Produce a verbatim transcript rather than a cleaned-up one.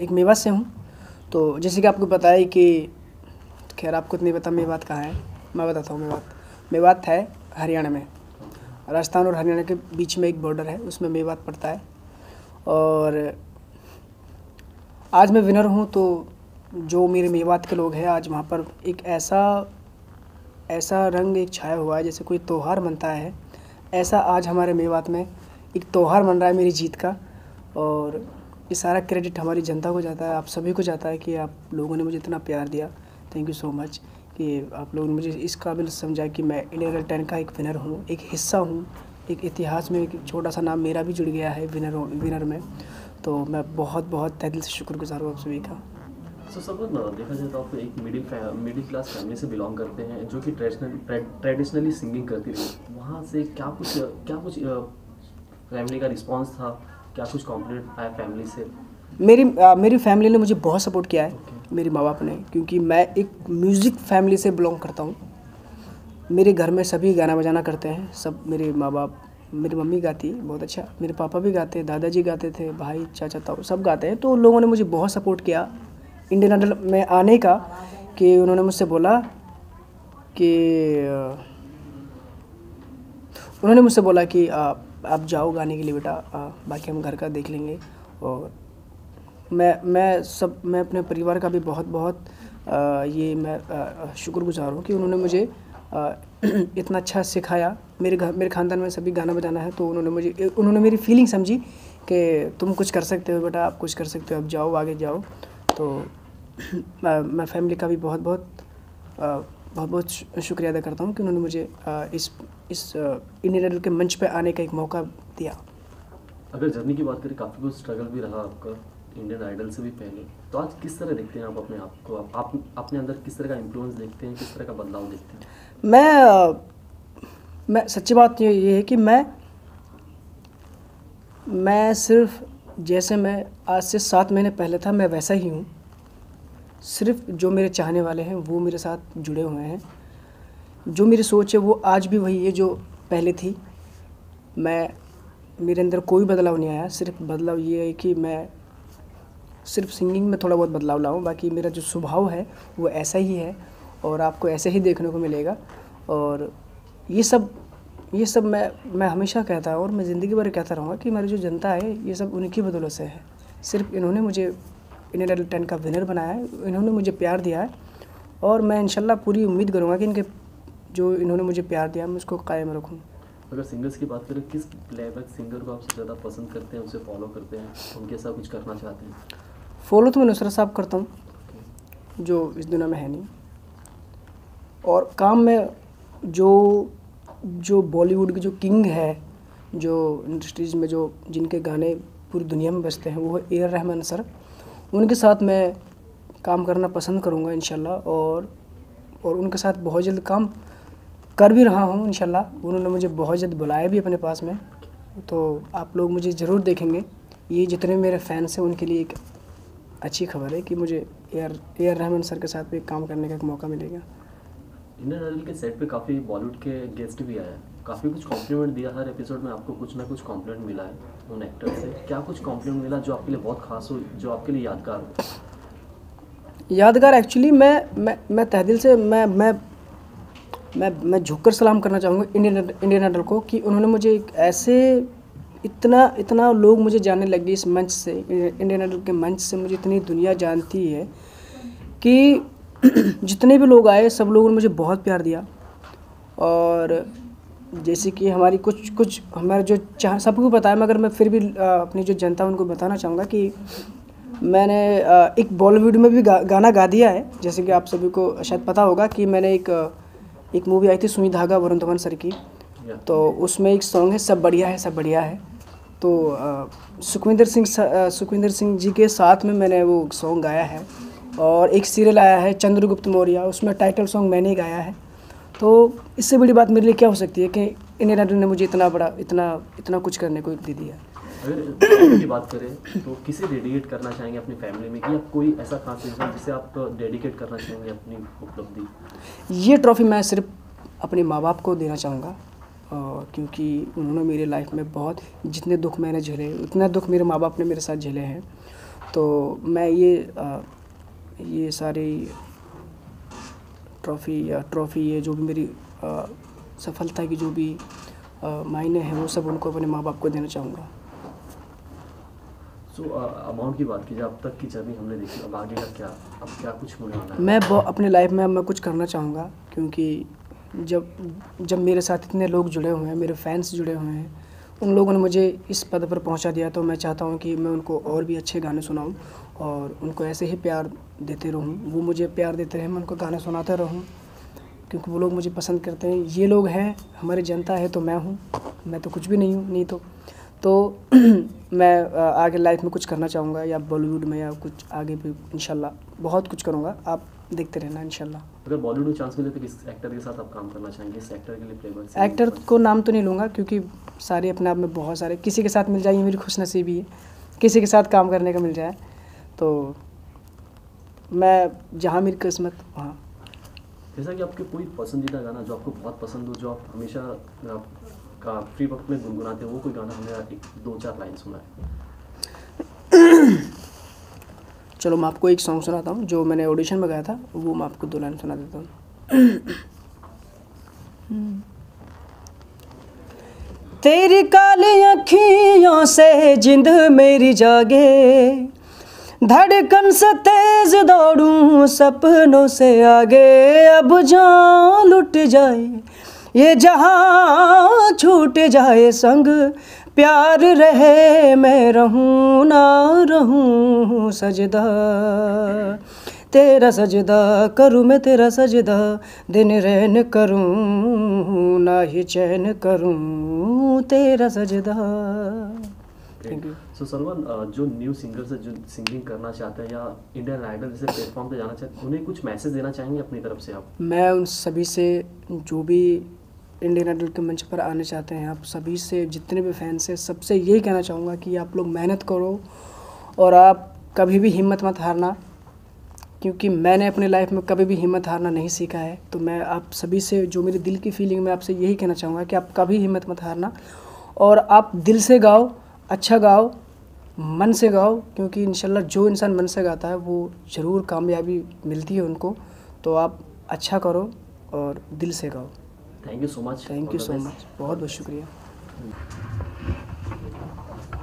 एक मेवात से हूँ। तो जैसे कि आपको पता है कि खैर आपको नहीं पता मेवात कहाँ है, मैं बताता हूँ। मेवात मेवात है हरियाणा में, राजस्थान और हरियाणा के बीच में एक बॉर्डर है, उसमें मेवात पड़ता है। और आज मैं विनर हूँ, तो जो मेरे मेवात के लोग हैं, आज वहाँ पर एक ऐसा ऐसा रंग एक छाया हुआ है जैसे कोई त्यौहार मनता है। ऐसा आज हमारे मेवात में एक त्यौहार मन रहा है मेरी जीत का। और ये सारा क्रेडिट हमारी जनता को जाता है, आप सभी को जाता है कि आप लोगों ने मुझे इतना प्यार दिया। थैंक यू सो मच कि आप लोगों ने मुझे इस काबिल समझा कि मैं इंडियन आइडल टेन का एक विनर हूँ, एक हिस्सा हूँ, एक इतिहास में एक छोटा सा नाम मेरा भी जुड़ गया है विनर विनर में। तो मैं बहुत बहुत तहे दिल से शुक्रगुजार हूँ आप सभी का। सो सब देखा जाए तो आप एक मिडिल मिडिल क्लास फैमिली से बिलोंग करते हैं जो कि ट्रेडिशनल ट्रेडिशनली सिंगिंग करती रही। वहाँ से क्या कुछ क्या कुछ फैमिली का रिस्पांस था, क्या कुछ कॉम्प्लीमेंट आया फैमिली से? मेरी आ, मेरी फैमिली ने मुझे बहुत सपोर्ट किया है, okay. मेरे माँ बाप ने, क्योंकि मैं एक म्यूज़िक फैमिली से बिलोंग करता हूँ। मेरे घर में सभी गाना बजाना करते हैं, सब मेरे माँ बाप। मेरी मम्मी गाती बहुत अच्छा, मेरे पापा भी गाते, दादाजी गाते थे, भाई चाचा ताऊ सब गाते हैं। तो लोगों ने मुझे बहुत सपोर्ट किया इंडियन आइडल में आने का, कि उन्होंने मुझसे बोला कि उन्होंने मुझसे बोला कि आप आप जाओ गाने के लिए बेटा, आ, बाकी हम घर का देख लेंगे। और मैं मैं सब मैं अपने परिवार का भी बहुत बहुत आ, ये मैं शुक्रगुजार हूँ कि उन्होंने मुझे आ, इतना अच्छा सिखाया। मेरे घर मेरे ख़ानदान में सभी गाना बजाना है, तो उन्होंने मुझे उन्होंने मेरी फीलिंग समझी कि तुम कुछ कर सकते हो बेटा, आप कुछ कर सकते हो, अब जाओ आगे जाओ। तो मैं, मैं फैमिली का भी बहुत बहुत आ, बहुत बहुत शुक्रिया अदा करता हूँ कि उन्होंने मुझे आ, इस इस इंडियन आइडल के मंच पे आने का एक मौका दिया। अगर जर्नी की बात करें, काफ़ी कुछ स्ट्रगल भी रहा आपका इंडियन आइडल से भी पहले, तो आज किस तरह देखते हैं आप अपने आप को? आप, आप अपने अंदर किस तरह का इन्फ्लुएंस देखते हैं, किस तरह का बदलाव देखते हैं? मैं मैं सच्ची बात ये ये है कि मैं मैं सिर्फ जैसे मैं आज से सात महीने पहले था, मैं वैसा ही हूँ। सिर्फ जो मेरे चाहने वाले हैं वो मेरे साथ जुड़े हुए हैं। जो मेरी सोच है वो आज भी वही है जो पहले थी। मैं मेरे अंदर कोई बदलाव नहीं आया। सिर्फ बदलाव ये है कि मैं सिर्फ सिंगिंग में थोड़ा बहुत बदलाव लाऊं, बाकी मेरा जो स्वभाव है वो ऐसा ही है और आपको ऐसे ही देखने को मिलेगा। और ये सब ये सब मैं मैं हमेशा कहता हूँ और मैं ज़िंदगी भर कहता रहूँगा कि मेरी जो जनता है ये सब उनकी बदौलत से है। सिर्फ इन्होंने मुझे इंडियन आइडल टेन का विनर बनाया है, इन्होंने मुझे प्यार दिया है। और मैं इंशाल्लाह पूरी उम्मीद करूँगा कि इनके जो इन्होंने मुझे प्यार दिया मैं उसको कायम रखूँ। अगर सिंगर्स की बात करें, किस प्लेबैक सिंगर को आप सबसे ज़्यादा पसंद करते हैं, उसे फॉलो करते हैं, उनके साथ कुछ करना चाहते हैं? फॉलो तो मैं नुसरत साहब करता हूँ, जो इस दुनिया में है नहीं। और काम में जो जो बॉलीवुड के जो किंग है, जो इंडस्ट्रीज़ में जो जिनके गाने पूरी दुनिया में बजते हैं, वो है ए आर रहमान सर। उनके साथ मैं काम करना पसंद करूँगा इंशाल्लाह। और और उनके साथ बहुत जल्द काम कर भी रहा हूँ इंशाल्लाह। उन्होंने मुझे बहुत जल्द बुलाया भी अपने पास में, तो आप लोग मुझे ज़रूर देखेंगे। ये जितने मेरे फैंस हैं उनके लिए एक अच्छी खबर है कि मुझे A R A R Rahman sir के साथ भी काम करने का एक मौका मिलेगा। इंडियन आइडल के सेट पे काफ़ी बॉलीवुड के गेस्ट भी आए हैं, काफ़ी कुछ कॉम्प्लीमेंट दिया। हर एपिसोड में आपको कुछ ना कुछ कॉम्प्लीमेंट मिला है उन एक्टर से। क्या कुछ कॉम्प्लीमेंट मिला जो आपके लिए बहुत खास हो, जो आपके लिए यादगार हो? यादगार एक्चुअली मैं मैं मैं तहे दिल से मैं मैं मैं मैं झुककर सलाम करना चाहूँगा इंडियन इंडियन आइडल को कि उन्होंने मुझे एक ऐसे इतना इतना लोग मुझे जानने लगे इस मंच से, इंडियन आइडल के मंच से मुझे इतनी दुनिया जानती है कि जितने भी लोग आए सब लोगों ने मुझे बहुत प्यार दिया। और जैसे कि हमारी कुछ कुछ हमारे जो चाह सबको पता है, मगर मैं फिर भी अपनी जो जनता उनको बताना चाहूँगा कि मैंने एक बॉलीवुड में भी गा, गाना गा दिया है। जैसे कि आप सभी को शायद पता होगा कि मैंने एक एक मूवी आई थी सुई धागा वरुण धवन सर की, तो उसमें एक सॉन्ग है सब बढ़िया है सब बढ़िया है। तो सुखविंदर सिंह सुखविंदर सिंह जी के साथ में मैंने वो सॉन्ग गाया है। और एक सीरियल आया है चंद्रगुप्त मौर्य, उसमें टाइटल सॉन्ग मैंने ही गाया है। तो इससे बड़ी बात मेरे लिए क्या हो सकती है कि इंडियन आइडल ने मुझे इतना बड़ा इतना इतना कुछ करने को दे दिया। अगर की बात करें तो किसे डेडिकेट करना चाहेंगे अपनी फैमिली में, या कोई ऐसा खास इंसान जिसे आप डेडिकेट करना चाहेंगे अपनी उपलब्धि? ये ट्रॉफ़ी मैं सिर्फ अपने माँ बाप को देना चाहूँगा, क्योंकि उन्होंने मेरी लाइफ में बहुत जितने दुख मैंने झेले उतने दुख मेरे माँ बाप ने मेरे साथ झेले हैं। तो मैं ये आ, ये सारी ट्रॉफ़ी या ट्रॉफ़ी ये जो भी मेरी आ, सफलता की जो भी आ, मायने हैं वो सब उनको अपने माँ बाप को देना चाहूँगा। सो अमाउंट की बात कीजिए, अब तक की जर्नी हमने देखी, अब आगे का क्या, अब क्या कुछ होने वाला है? मैं बहुत अपने लाइफ में अब मैं कुछ करना चाहूँगा, क्योंकि जब जब मेरे साथ इतने लोग जुड़े हुए हैं, मेरे फैंस जुड़े हुए हैं, उन लोगों ने मुझे इस पद पर पहुंचा दिया, तो मैं चाहता हूं कि मैं उनको और भी अच्छे गाने सुनाऊं और उनको ऐसे ही प्यार देते रहूं, वो मुझे प्यार देते रहें, मैं उनको गाने सुनाता रहूं, क्योंकि वो लोग मुझे पसंद करते हैं। ये लोग हैं, हमारी जनता है, तो मैं हूं, मैं तो कुछ भी नहीं हूं, नहीं तो तो मैं आगे लाइफ में कुछ करना चाहूँगा, या बॉलीवुड में या कुछ आगे भी इंशाल्लाह बहुत कुछ करूँगा, आप देखते रहना इंशाल्लाह। अगर बॉलीवुड में चांस मिले तो किस एक्टर के साथ आप काम करना चाहेंगे? इस एक्टर के लिए प्लेबैक एक्टर को नाम तो नहीं लूँगा, क्योंकि सारे अपने आप में बहुत सारे, किसी के साथ मिल जाए ये मेरी खुशनसीबी है, किसी के साथ काम करने का मिल जाए, तो मैं जहाँ मेरी किस्मत वहाँ। जैसा कि आपके कोई पसंदीदा गाना जो आपको बहुत पसंद हो, जो आप हमेशा आप का फ्री वक्त में गुनगुनाते हो, वो कोई गाना हमें एक दो चार लाइन सुना है? चलो मैं आपको एक सॉन्ग सुनाता हूँ जो मैंने ऑडिशन में गाया था, वो मैं आपको दो लाइन सुना देता हूँ। तेरी काली अखियों से जिंद मेरी जागे, धड़कन से तेज दौड़ूं सपनों से आगे, अब जान लुट जाए ये जहां छूट जाए संग प्यार रहे, मैं रहूं ना रहूं सजदा, तेरा सजदा करूं मैं तेरा सजदा, दिन रैन करूं ना ही चैन करूं तेरा सजदा। Thank you. सो सलमान, जो न्यू सिंगर्स है जो सिंगिंग करना चाहते हैं या इंडियन आइडल जैसे प्लेटफॉर्म पे जाना चाहते हैं, उन्हें कुछ मैसेज देना चाहेंगे अपनी तरफ से आप? मैं उन सभी से, जो भी इंडियन आइडल के मंच पर आने चाहते हैं, आप सभी से, जितने भी फैंस हैं, सबसे यही कहना चाहूँगा कि आप लोग मेहनत करो और आप कभी भी हिम्मत मत हारना, क्योंकि मैंने अपने लाइफ में कभी भी हिम्मत हारना नहीं सीखा है। तो मैं आप सभी से, जो मेरे दिल की फीलिंग में आपसे यही कहना चाहूँगा कि आप कभी हिम्मत मत हारना और आप दिल से गाओ, अच्छा गाओ, मन से गाओ, क्योंकि इंशाल्लाह जो इंसान मन से गाता है वो ज़रूर कामयाबी मिलती है उनको। तो आप अच्छा करो और दिल से गाओ। Thank you so much. Thank you so much, बहुत बहुत शुक्रिया।